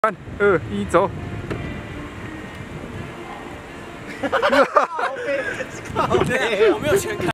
3、2、1，走！ 靠背，我没有全看。